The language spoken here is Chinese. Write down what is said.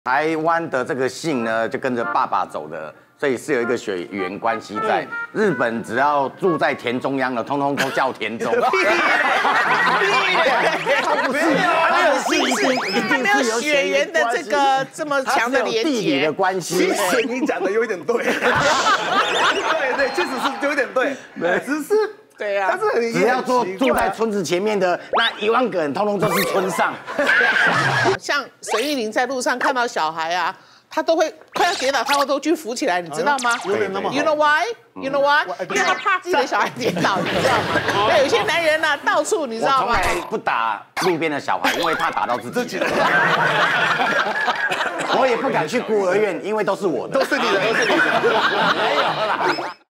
台湾的这个姓呢，就跟着爸爸走的，所以是有一个血缘关系在。日本只要住在田中央的，通通都叫田中。他不是， 他没有血缘的这个这么强的连地理的结。 关系。 其实你讲的有一点对，对，确实是有点对，只是。 对呀， 但是只要住在村子前面的那1万个人，通通都是村上。 像沈玉琳在路上看到小孩啊，他都会快要跌倒，他都去扶起来，你知道吗？ 有点那么好。 You know why? You know why? 因为他怕自己的小孩跌倒，你知道吗？对，有些男人呢，到处你知道吗？ 我从来不打路边的小孩，因为怕打到自己。我也不敢去孤儿院，因为都是我的。 都是你的，都是你的。 没有啦。